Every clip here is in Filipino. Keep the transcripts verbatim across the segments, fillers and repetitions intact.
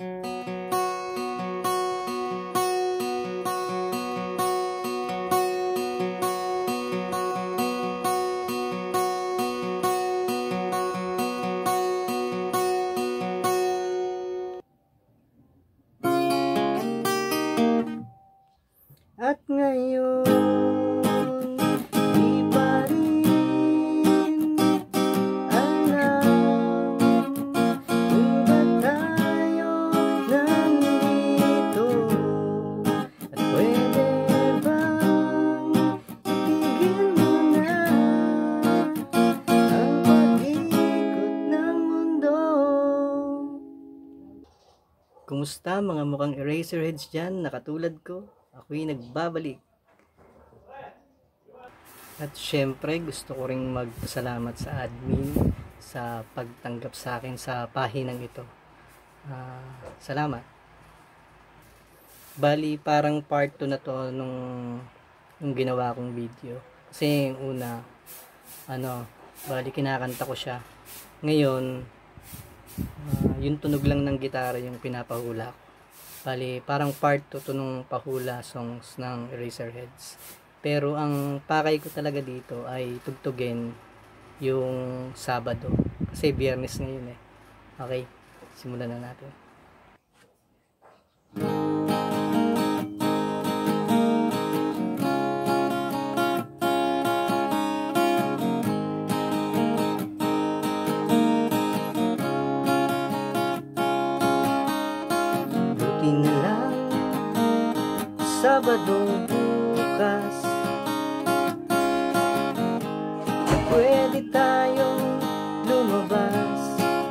At ngayon, di pa rin alam kung ba't tayo nandito. At pwede bang itigil mo na ang pag-ikot ng mundo? Kumusta mga mukhang eraserheads dyan na katulad ko? Ako'y nagbabalik. At syempre gusto ko ring magpasalamat sa admin sa pagtanggap sa akin sa pahinang ito. Uh, salamat. Bali parang part two na to nung, nung ginawa kong video. Kasi yung una, ano, bali kinakanta ko siya. Ngayon, uh, yung tunog lang ng gitara yung pinapahula ko. Bali, parang part two to nung pahula songs ng Eraserheads. Pero ang pakay ko talaga dito ay tugtugin yung Sabado. Kasi Biyernes ngayon eh. Okay, simulan na natin. Na lang Sabado bukas, pwede tayong lumabas,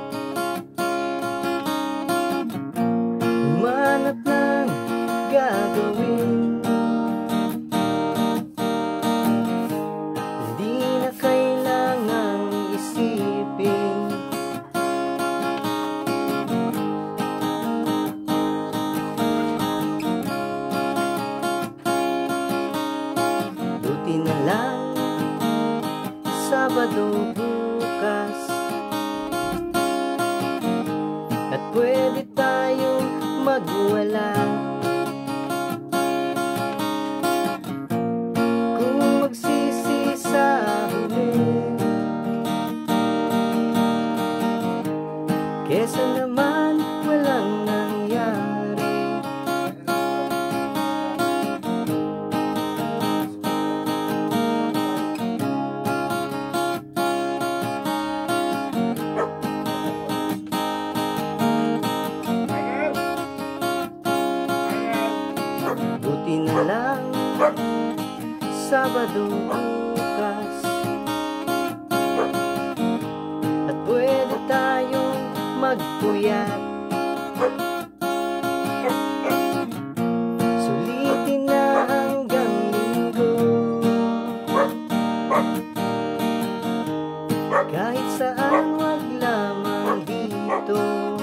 humanap ng gagawin. Hindi na kailangang isipin na lang Sabado bukas, at pwede tayong magwala. Kung magsisi sa huli, kesa naman walang nangyari. Buti na lang Sabado bukas, at pwede tayong magpuyat. Sulitin na hanggang Linggo, kahit saan wag lamang dito.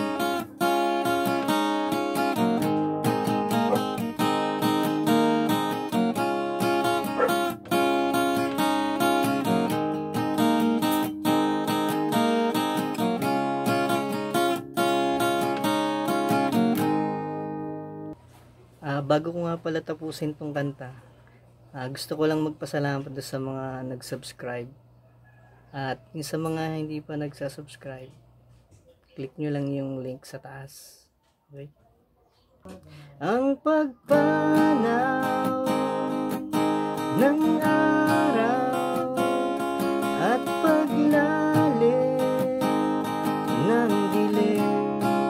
Uh, bago ko nga pala tapusin tong kanta, uh, gusto ko lang magpasalamat sa mga nag-subscribe. At yung sa mga hindi pa nagsasubscribe, click nyo lang yung link sa taas. Okay? Ang pagpanaw ng araw at paglalim ng dilim,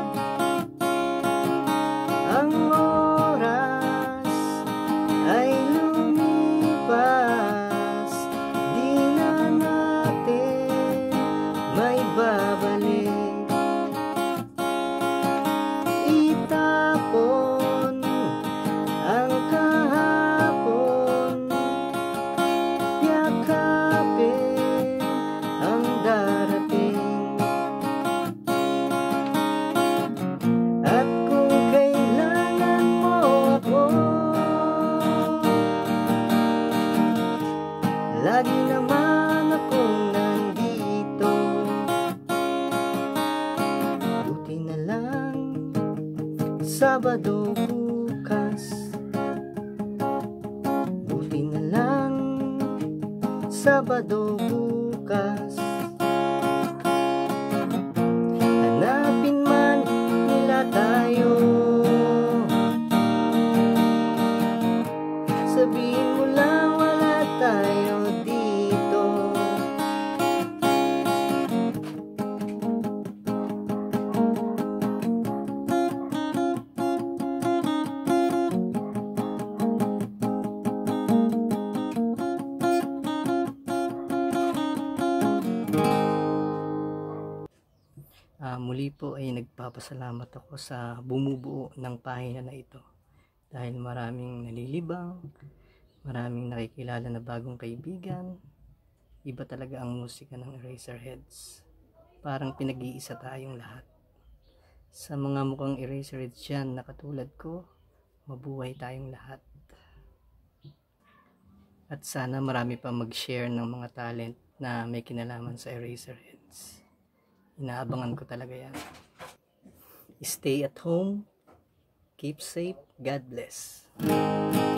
ang oras ay lumipas, di na natin may babalik. Itapon ang kahapon Sabado bukas, buti na lang Sabado bukas. Hanapin man nila tayo, sabihin mo lang wala tayo dito. Uh, muli po ay nagpapasalamat ako sa bumubuo ng pahina na ito, dahil maraming nalilibang, maraming nakikilala na bagong kaibigan. Iba talaga ang musika ng Eraserheads, parang pinag-iisa tayong lahat. Sa mga mukhang Eraserheads dyan na katulad ko, mabuhay tayong lahat. At sana marami pa mag-share ng mga talent na may kinalaman sa Eraserheads. Inaabangan ko talaga yan. Stay at home, keep safe, God bless.